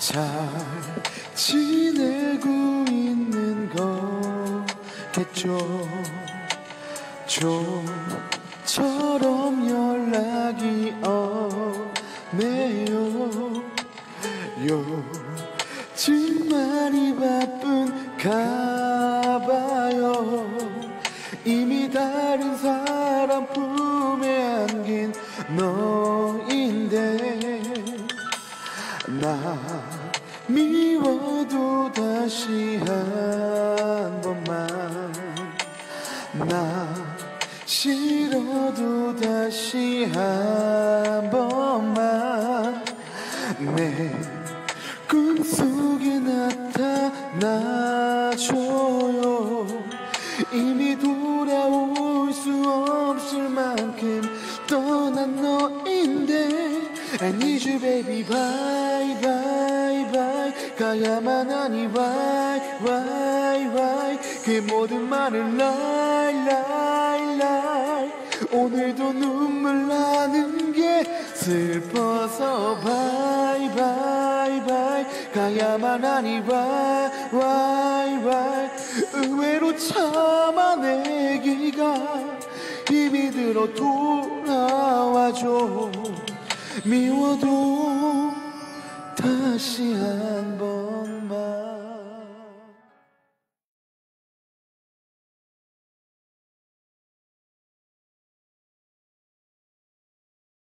잘 지내고 있는 거겠죠. 좀처럼 연락이 없네요. 요즘 많이 바쁜가 봐요. 이미 다른 사람 품에 안긴 너인데 나 미워도 다시 한 번만, 나 싫어도 다시 한 번만 내 꿈속에 나타나줘요. 이미 돌아올 수 없을 만큼 떠난 너인데 I need you baby bye bye bye. 가야만 하니 why why why. 그 모든 말을 lie lie lie. 오늘도 눈물 나는 게 슬퍼서 bye bye bye. 가야만 하니 why why why. 의외로 참아내기가 힘이 들어 돌아와줘. 미워도 다시 한번